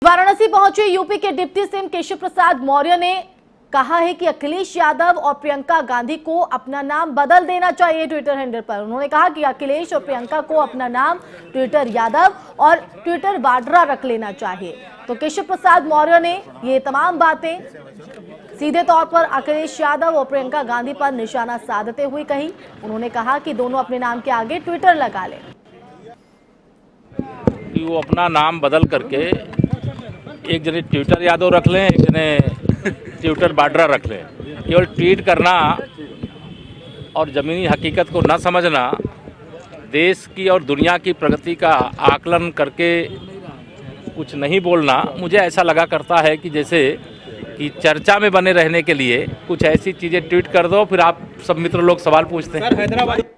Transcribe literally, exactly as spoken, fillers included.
वाराणसी पहुंचे यूपी के deputy CM Keshav Prasad Maurya ने कहा है कि अखिलेश यादव और प्रियंका गांधी को अपना नाम बदल देना चाहिए ट्विटर हैंडल पर। उन्होंने कहा कि अखिलेश और प्रियंका को अपना नाम ट्विटर यादव और ट्विटर वाड्रा रख लेना चाहिए। तो केशव प्रसाद मौर्य ने ये तमाम बातें सीधे तौर पर अखिलेश यादव और प्रियंका गांधी पर निशाना साधते हुए कही। उन्होंने कहा कि दोनों अपने नाम के आगे ट्विटर लगा लें। वो अपना नाम बदल करके एक जने ट्विटर यादव रख लें, एक जने ट्विटर बाड्रा रख लें। केवल ट्वीट करना और ज़मीनी हकीकत को न समझना, देश की और दुनिया की प्रगति का आकलन करके कुछ नहीं बोलना मुझे ऐसा लगा करता है कि जैसे कि चर्चा में बने रहने के लिए कुछ ऐसी चीज़ें ट्वीट कर दो, फिर आप सब मित्र लोग सवाल पूछते हैं।